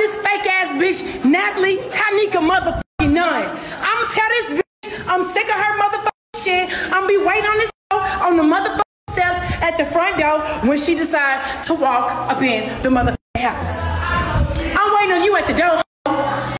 this fake ass bitch, Natalie Tanika motherfucking Nunn. I'ma tell this bitch I'm sick of her motherfucking shit. I'ma be waiting on this on the motherfucking steps at the front door when she decide to walk up in the motherfucking house. I'm waiting on you at the door.